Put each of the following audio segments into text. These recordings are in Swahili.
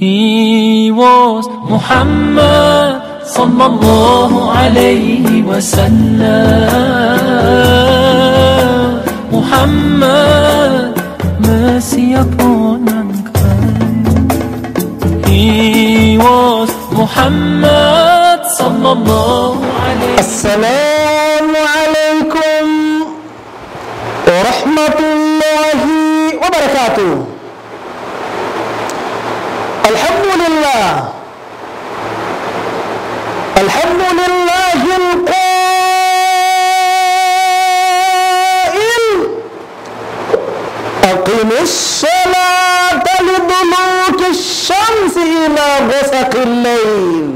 He was Muhammad sallallahu alayhi wa sallam. Muhammad, mercy upon mankind. He was Muhammad sallallahu alayhi wa sallam. Assalamu alaikum wa rahmatullahi wa barakatuh. الحمد لله القائل أقم الصلاة لدلوك الشمس إلى غسق الليل.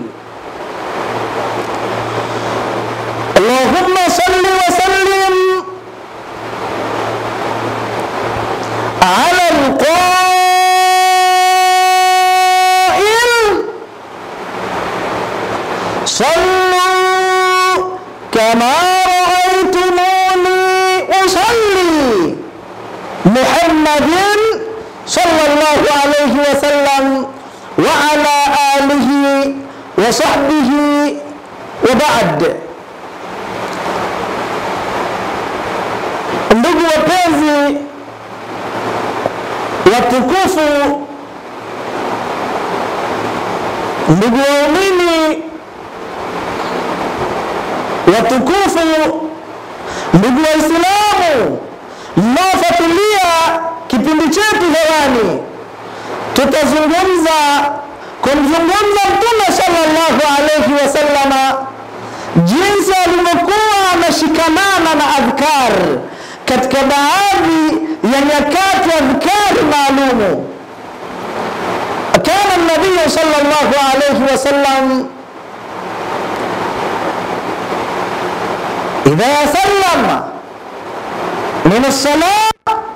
اللهم صل وسلم على صلوا كما رأيتموني أصلي محمد صلى الله عليه وسلم وعلى آله وصحبه وبعد. Ndugu wapenzi watukufu, ndugu waumini watukufu, ndugu Waislamu mnaofuatilia kipindi chetu hewani, tutazungumza kumzungumza Mtume sallallahu alayhi wasallama, jinsi alivyokuwa anashikamana na adhkar katika baadhi ya nyakati, adhkar maalumu. Kana nabii sallallahu alayhi wasallam إذا سلم من الصلاة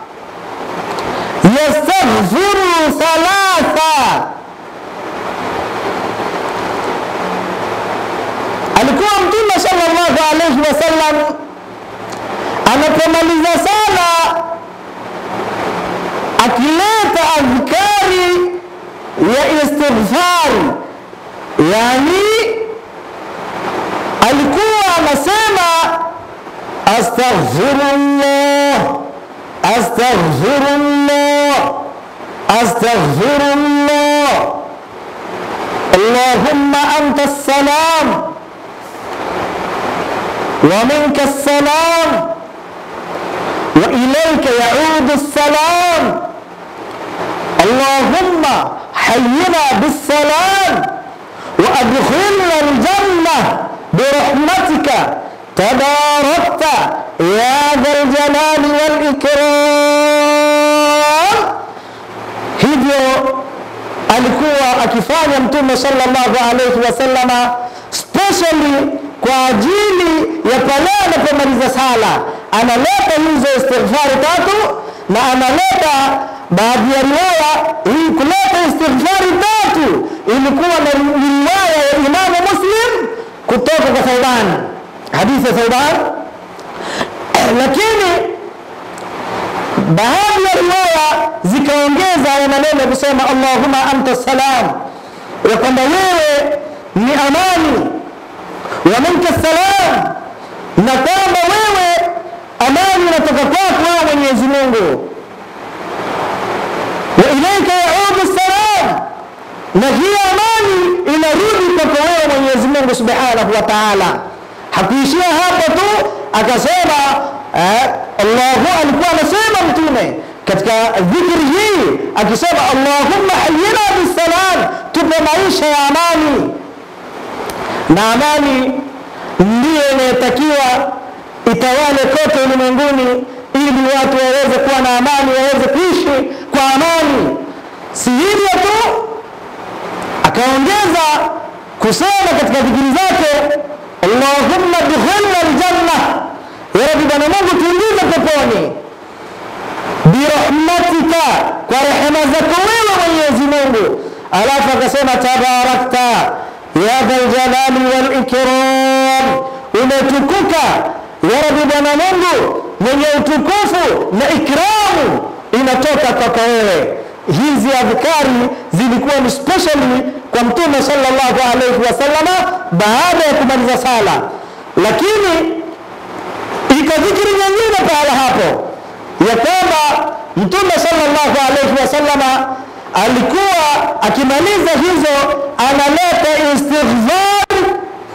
يستغفر ثلاثة. alikuwa Mtume sallallahu alayhi wasallam anapomaliza sala akileta adhkari ya istighfar, yani alikuwa anasema astaghfirullah, astaghfirullah, astaghfirullah, Allahumma anta as-salam wa minka as-salam wa ilayka ya'udu as-salam, Allahumma hayyina bis-salam wa adkhilna al-jannah برحمتك تباركت يا ذا الجلال والإكرام. Hivyo alikuwa akifanya Mtume sallallahu alayhi wasallama specially kwa ajili ya pale anapomaliza sala, analeta hizo istighfari tatu, na analeta baadhi ya riwaya hii kuleta istighfari tatu ilikuwa na riwaya ya Imamu Muslim kutoka kwa Thawban, hadithi ya Thawban. Lakini baadhi ya riwaya zikaongeza ya maneno kusema Allahumma anta salam, ya kwamba wewe ni amani, wa minka salam, na kwamba wewe amani inatoka kwako wewe Mwenyezi Mungu, wa ilayka yaudu salam, na hii amani inarudi kwa wewe Mwenyezi Mungu Subhanahu wa Ta'ala. Hakuishia hapo tu, akasema Allahu, alikuwa anasema Mtume katika dhikri hii akisema Allahumma hayyina bisalam, tupe maisha ya amani. Na amani ndiyo inayotakiwa itawale kote ulimwenguni, ili watu waweze kuwa na amani, waweze kuishi kwa amani. Si hivyo tu, akaongeza kusema katika dhikri zake Allahumma adkhilna aljanna, ya Rabbi, Bwana Mungu tuingize peponi, birahmatika, kwa rehema zako wewe Mwenyezi Mungu. Alafu akasema tabarakta ya dhal jalali wal ikram, umetukuka ya Rabbi Bwana Mungu mwenye utukufu na ikramu inatoka kwako wewe. hizi adhkari zilikuwa ni specially kwa Mtume sallallahu alayhi wasallam baada ya kumaliza sala. Lakini ika dhikri nyingine pala hapo ya kwamba Mtume sallallahu alayhi wasallam alikuwa akimaliza hizo analeta istighfar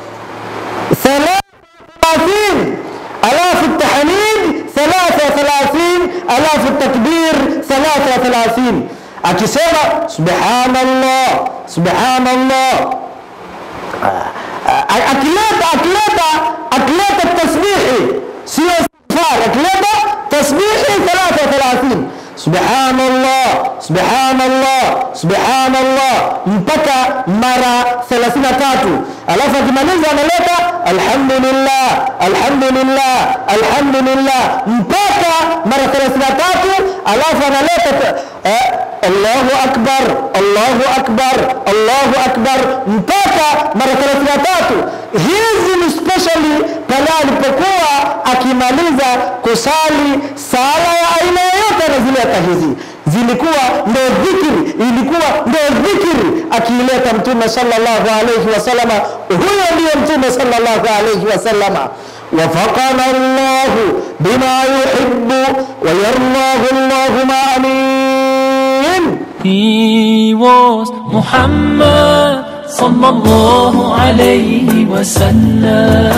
33 alafu التحميد 33 alafu التكبير 33 akisema subhanallah subhanallah akileta tasbihi sio istighfar akileta tasbihi 33 subhanallah subhanallah subhanallah mpaka mara 33 alafu akimaliza analeta alhamdulillah alhamdulillah alhamdulillah mpaka mara 33 alafu analeta Allahu akbar Allahu akbar Allahu akbar mpaka mara 33. Hizi ni specially pale alipokuwa akimaliza kusali sala ya aina yoyote anazileta hizi. Zilikuwa ndio dhikri, ilikuwa ndio dhikri akiileta Mtume sallallahu alayhi wasallam. Huyo ndiye Mtume sallallahu alayhi wasallam. وفقنا الله بما يحب ويرضاه اللهم آمين. He was Muhammad sallallahu alayhi wa sallam.